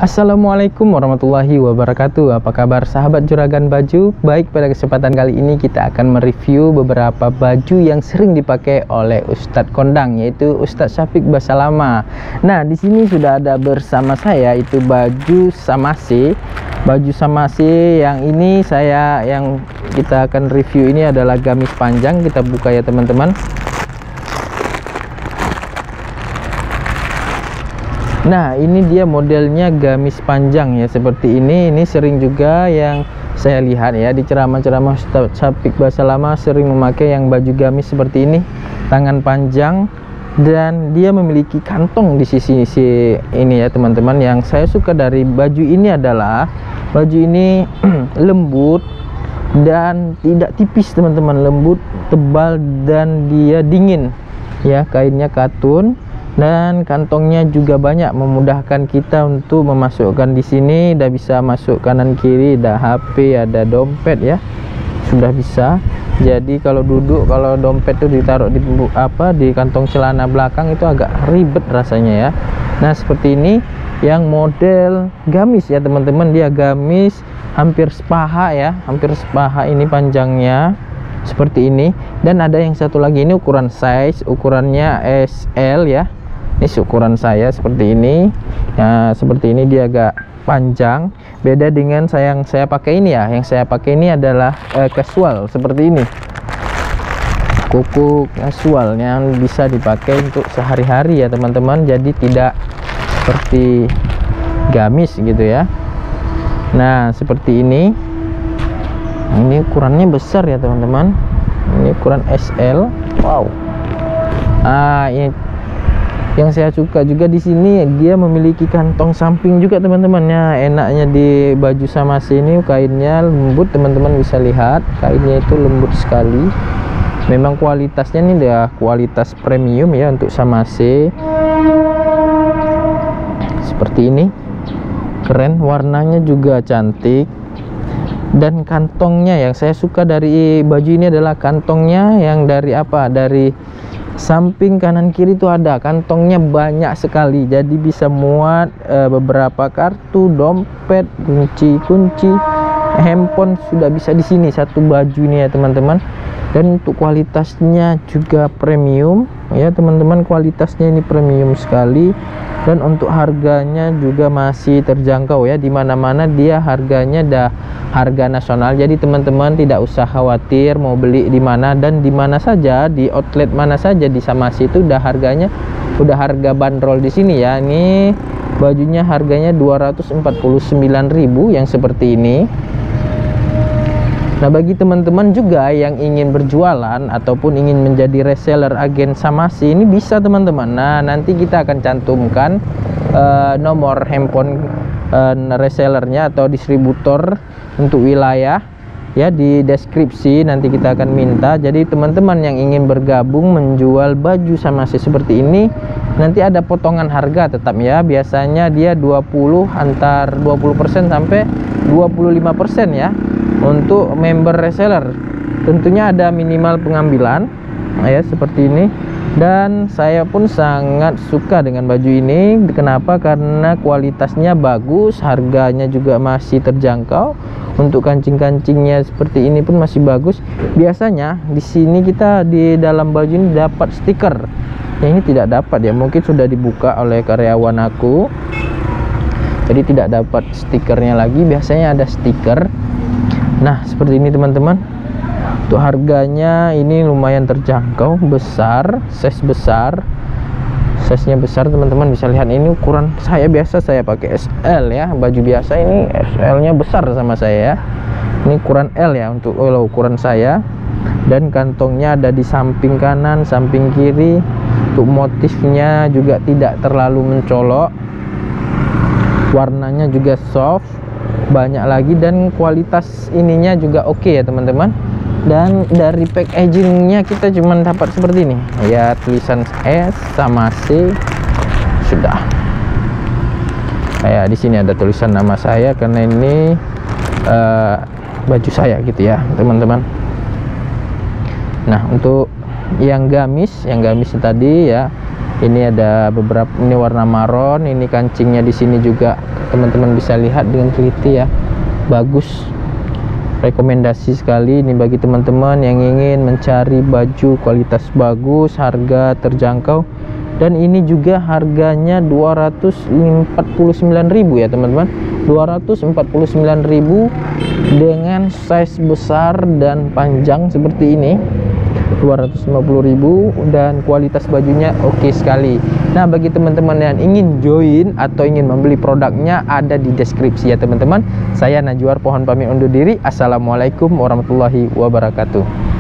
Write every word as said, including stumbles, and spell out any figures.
Assalamualaikum warahmatullahi wabarakatuh. Apa kabar sahabat juragan baju? Baik, pada kesempatan kali ini kita akan mereview beberapa baju yang sering dipakai oleh Ustadz Kondang, yaitu Ustadz Syafiq Basalama. Nah, di sini sudah ada bersama saya itu baju samase. Baju samase yang ini saya yang kita akan review ini adalah gamis panjang. Kita buka ya teman-teman. Nah, ini dia modelnya gamis panjang ya, seperti ini. Ini sering juga yang saya lihat ya di ceramah-ceramah Ustadz Syafiq Basalama sering memakai yang baju gamis seperti ini, tangan panjang, dan dia memiliki kantong di sisi-sisi ini ya teman-teman. Yang saya suka dari baju ini adalah baju ini lembut dan tidak tipis teman-teman, lembut, tebal, dan dia dingin ya. Kainnya katun dan kantongnya juga banyak, memudahkan kita untuk memasukkan di sini. Udah bisa masuk kanan kiri, ada H P, ada dompet ya, sudah bisa. Jadi kalau duduk, kalau dompet itu ditaruh di apa di kantong celana belakang itu agak ribet rasanya ya. Nah, seperti ini yang model gamis ya teman-teman. Dia gamis hampir sepaha ya, hampir sepaha ini panjangnya seperti ini. Dan ada yang satu lagi, ini ukuran size, ukurannya S L ya. Ini ukuran saya seperti ini. Nah, seperti ini dia agak panjang. Beda dengan saya yang saya pakai ini ya. Yang saya pakai ini adalah eh, casual seperti ini. Kuku casual yang bisa dipakai untuk sehari-hari ya teman-teman. Jadi tidak seperti gamis gitu ya. Nah, seperti ini. Ini ukurannya besar ya teman-teman. Ini ukuran S L. Wow. Ah, ini yang saya suka juga di sini, dia memiliki kantong samping juga teman-teman ya. Enaknya di baju samase ini kainnya lembut, teman-teman bisa lihat kainnya itu lembut sekali. Memang kualitasnya ini dia kualitas premium ya untuk samase. Seperti ini, keren, warnanya juga cantik. Dan kantongnya yang saya suka dari baju ini adalah kantongnya yang dari apa? Dari samping kanan kiri itu ada kantongnya banyak sekali. Jadi bisa muat e, beberapa kartu, dompet, kunci-kunci, handphone sudah bisa di sini satu baju ini ya teman-teman. Dan untuk kualitasnya juga premium ya teman-teman. Kualitasnya ini premium sekali. Dan untuk harganya juga masih terjangkau ya. Dimana-mana dia harganya dah harga nasional. Jadi teman-teman tidak usah khawatir mau beli di mana dan di mana saja, di outlet mana saja di samase itu udah harganya, udah harga bandrol di sini ya. Ini bajunya harganya dua ratus empat puluh sembilan ribu yang seperti ini. Nah, bagi teman-teman juga yang ingin berjualan ataupun ingin menjadi reseller agen samase ini bisa teman-teman. Nah, nanti kita akan cantumkan uh, nomor handphone uh, resellernya atau distributor untuk wilayah ya di deskripsi, nanti kita akan minta. Jadi teman-teman yang ingin bergabung menjual baju samase seperti ini, nanti ada potongan harga tetap ya. Biasanya dia dua puluh antar dua puluh persen sampai dua puluh lima persen ya. Untuk member reseller tentunya ada minimal pengambilan ya seperti ini. Dan saya pun sangat suka dengan baju ini. Kenapa? Karena kualitasnya bagus, harganya juga masih terjangkau. Untuk kancing-kancingnya seperti ini pun masih bagus. Biasanya di sini kita di dalam baju ini dapat stiker. Yang ini tidak dapat ya, mungkin sudah dibuka oleh karyawan aku. Jadi tidak dapat stikernya lagi. Biasanya ada stiker. Nah, seperti ini teman-teman. Untuk harganya ini lumayan terjangkau, besar, size besar. Size-nya besar teman-teman bisa lihat. Ini ukuran saya biasa saya pakai S L ya. Baju biasa ini S L-nya besar sama saya ya. Ini ukuran L ya untuk oh, ukuran saya. Dan kantongnya ada di samping kanan, samping kiri. Untuk motifnya juga tidak terlalu mencolok. Warnanya juga soft, banyak lagi, dan kualitas ininya juga oke okay ya teman-teman. Dan dari packagingnya kita cuman dapat seperti ini ya, tulisan S samase sudah. Kayak di sini ada tulisan nama saya karena ini uh, baju saya gitu ya teman-teman. Nah, untuk yang gamis, yang gamis tadi ya, Ini ada beberapa, ini warna marron, ini kancingnya di sini juga teman-teman bisa lihat dengan teliti ya. Bagus. Rekomendasi sekali ini bagi teman-teman yang ingin mencari baju kualitas bagus, harga terjangkau. Dan ini juga harganya dua ratus empat puluh sembilan ribu ya teman-teman, dua ratus empat puluh sembilan ribu dengan size besar dan panjang seperti ini, dua ratus lima puluh ribu, dan kualitas bajunya oke sekali. Nah, bagi teman-teman yang ingin join atau ingin membeli produknya, ada di deskripsi ya teman-teman. Saya Najwar pohon pamit undur diri. Assalamualaikum warahmatullahi wabarakatuh.